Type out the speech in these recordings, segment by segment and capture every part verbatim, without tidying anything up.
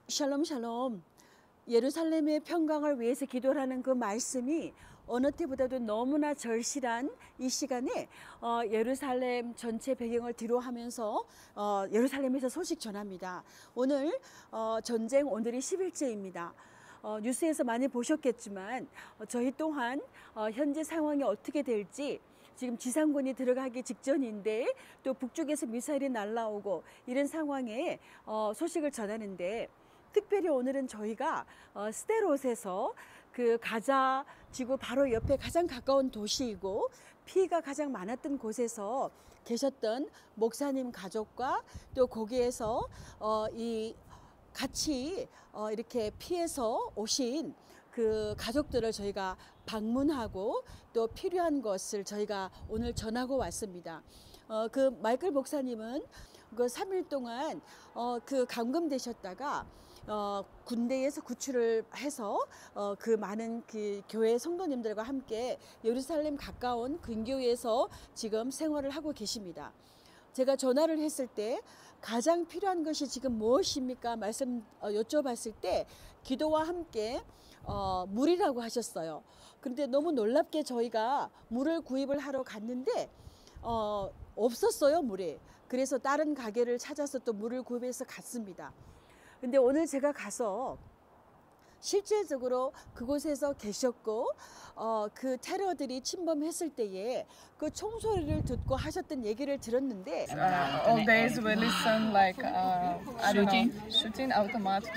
샬롬 샬롬. 예루살렘의 평강을 위해서 기도하는 그 말씀이 어느 때보다도 너무나 절실한 이 시간에 어, 예루살렘 전체 배경을 뒤로 하면서 어, 예루살렘에서 소식 전합니다. 오늘 어, 전쟁 오늘이 십 일째입니다. 어, 뉴스에서 많이 보셨겠지만 어, 저희 또한 어, 현재 상황이 어떻게 될지 지금 지상군이 들어가기 직전인데 또 북쪽에서 미사일이 날라오고 이런 상황에 어, 소식을 전하는데 특별히 오늘은 저희가 어, 스데롯에서 그 가자 지구 바로 옆에 가장 가까운 도시이고 피해가 가장 많았던 곳에서 계셨던 목사님 가족과 또 거기에서 어, 이 같이 어, 이렇게 피해서 오신 그 가족들을 저희가 방문하고 또 필요한 것을 저희가 오늘 전하고 왔습니다. 어, 그 마이클 목사님은 그 삼 일 동안 어, 그 감금되셨다가 어, 군대에서 구출을 해서 어, 그 많은 그 교회 성도님들과 함께 예루살렘 가까운 근교에서 지금 생활을 하고 계십니다. 제가 전화를 했을 때 가장 필요한 것이 지금 무엇입니까? 말씀 어, 여쭤봤을 때 기도와 함께 어, 물이라고 하셨어요. 그런데 너무 놀랍게 저희가 물을 구입을 하러 갔는데 어, 없었어요, 물이. 그래서 다른 가게를 찾아서 또 물을 구입해서 갔습니다. 근데 오늘 제가 가서 실제적으로 그곳에서 계셨고 어, 그 테러들이 침범했을 때에 그 총소리를 듣고 하셨던 얘기를 들었는데 uh, all days we listen like uh, I don't know, shooting automatic.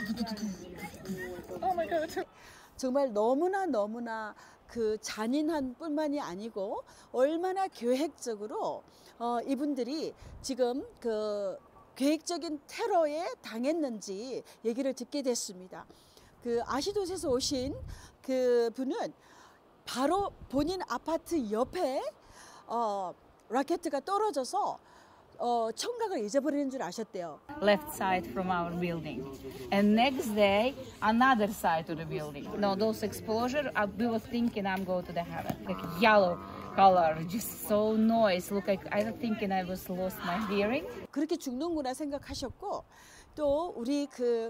Oh my god. 정말 너무나 너무나 그 잔인한 뿐만이 아니고 얼마나 계획적으로 어, 이분들이 지금 그 계획적인 테러에 당했는지 얘기를 듣게 됐습니다. 그 아시도스에서 오신 그 분은 바로 본인 아파트 옆에 어, 라켓가 떨어져서 어, 청각을 잊어버리는 줄 아셨대요. Left side from our building, and next day another side to the building. No, those explosions, uh, we were thinking I'm going to the heaven, like yellow color, just so noise. Look, like I was thinking I was lost my hearing. 그렇게 죽는구나 생각하셨고 또 우리 그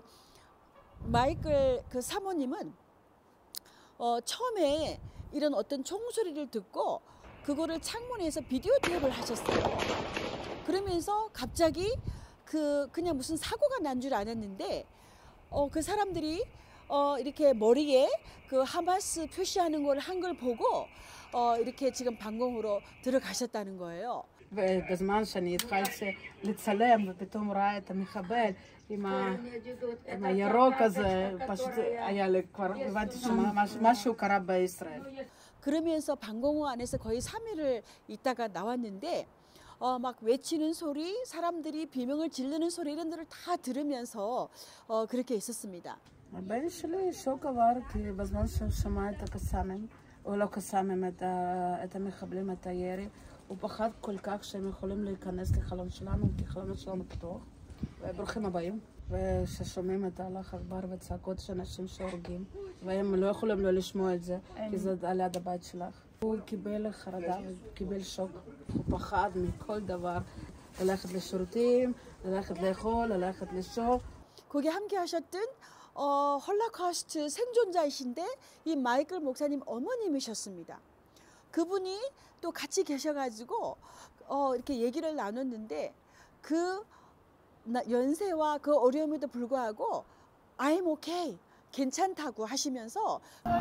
마이클 그 사모님은 어, 처음에 이런 어떤 총소리를 듣고 그거를 창문에서 비디오 테이프를 하셨어요. 그러면서 갑자기 그 그냥 무슨 사고가 난 줄 알았는데 어, 그 사람들이 어, 이렇게 머리에 그 하마스 표시하는 걸 한 걸 보고 어, 이렇게 지금 방공으로 들어가셨다는 거예요. ובזמן שאני התחלתי לצלם ופתאום ראה את המחבל עם הירוק הזה, פשוט היה לי כבר, הבנתי שמשהו קרה בישראל. 그러면서 방공호 안에서 거의 삼 일을 있다가 나왔는데 어, 막 외치는 소리, 사람들이 비명을 지르는 소리 이런 데를 다 들으면서 어, 그렇게 있었습니다. הבן שלי שוק עבר כי בזמן שהוא שמע את הקסאמים, או לא קסאמים, את המחבלים, את הירי, הוא פחד כל כך שהם יכולים להיכנס לחלום שלנו, כי חלום שלנו פתוח, וברוכים הבאים. וששומעים את הלך אכבר וצעקות של אנשים שהורגים, והם לא יכולים לא לשמוע את זה, כי זה על יד הבית שלך. הוא קיבל חרדה, הוא קיבל שוק, הוא פחד מכל דבר, ללכת לשירותים, ללכת לאכול, ללכת לישון. 거기 함께 하셨던 어, 홀로코스트 생존자이신데 이 마이클 목사님 어머님이셨습니다. 그분이 또 같이 계셔가지고 어, 이렇게 얘기를 나눴는데 그 연세와 그 어려움에도 불구하고 I'm okay, 괜찮다고 하시면서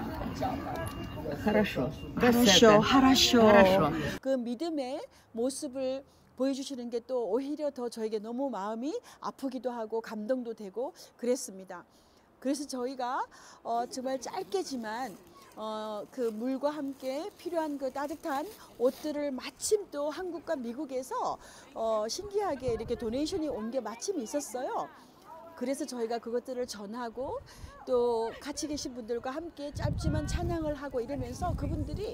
Хорошо. 하라쇼, 하라쇼. 그 믿음의 모습을 보여주시는 게 또 오히려 더 저에게 너무 마음이 아프기도 하고 감동도 되고 그랬습니다. 그래서 저희가 어, 정말 짧게지만 어, 그 물과 함께 필요한 그 따뜻한 옷들을 마침 또 한국과 미국에서 어, 신기하게 이렇게 도네이션이 온 게 마침 있었어요. 그래서 저희가 그것들을 전하고 또 같이 계신 분들과 함께 짧지만 찬양을 하고 이러면서 그분들이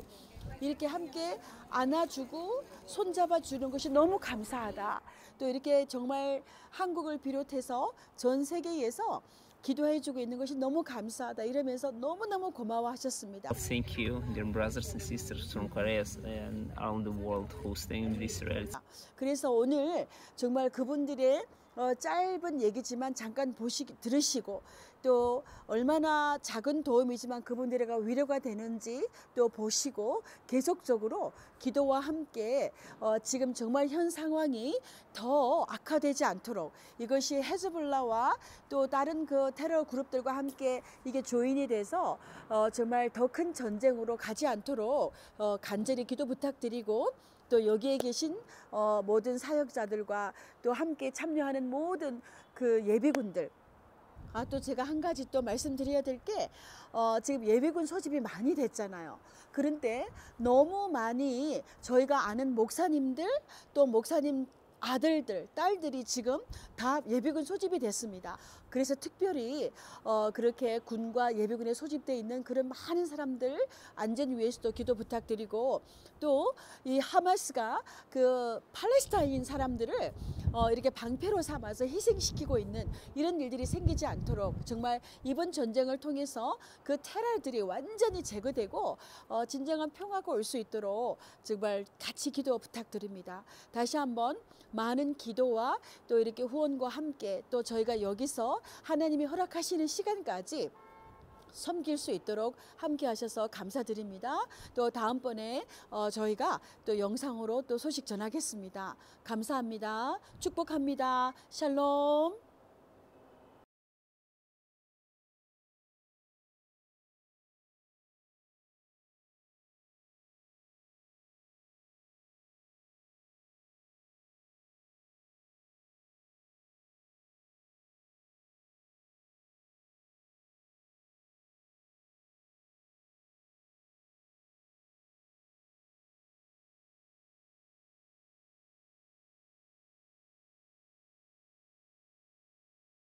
이렇게 함께 안아주고 손잡아 주는 것이 너무 감사하다. 또 이렇게 정말 한국을 비롯해서 전 세계에서 기도해주고 있는 것이 너무 감사하다 이러면서 너무너무 고마워하셨습니다. Thank you, dear brothers and sisters from Korea and around the world who stay with Israel. 그래서 오늘 정말 그분들의 어, 짧은 얘기지만 잠깐 보시 들으시고 또 얼마나 작은 도움이지만 그분들에게 위로가 되는지 또 보시고 계속적으로 기도와 함께 어, 지금 정말 현 상황이 더 악화되지 않도록 이것이 헤즈볼라와 또 다른 그 테러 그룹들과 함께 이게 조인이 돼서 어, 정말 더 큰 전쟁으로 가지 않도록 어, 간절히 기도 부탁드리고 또 여기에 계신 어, 모든 사역자들과 또 함께 참여하는 모든 그 예비군들. 아, 또 제가 한 가지 또 말씀드려야 될 게 어, 지금 예비군 소집이 많이 됐잖아요. 그런데 너무 많이 저희가 아는 목사님들 또 목사님 아들들, 딸들이 지금 다 예비군 소집이 됐습니다. 그래서 특별히 어, 그렇게 군과 예비군에 소집되어 있는 그런 많은 사람들 안전 위해서도 기도 부탁드리고 또 이 하마스가 그 팔레스타인 사람들을 어, 이렇게 방패로 삼아서 희생시키고 있는 이런 일들이 생기지 않도록 정말 이번 전쟁을 통해서 그 테러들이 완전히 제거되고 어, 진정한 평화가 올 수 있도록 정말 같이 기도 부탁드립니다. 다시 한번 많은 기도와 또 이렇게 후원과 함께 또 저희가 여기서 하나님이 허락하시는 시간까지 섬길 수 있도록 함께 하셔서 감사드립니다. 또 다음번에 어, 저희가 또 영상으로 또 소식 전하겠습니다. 감사합니다. 축복합니다. 샬롬.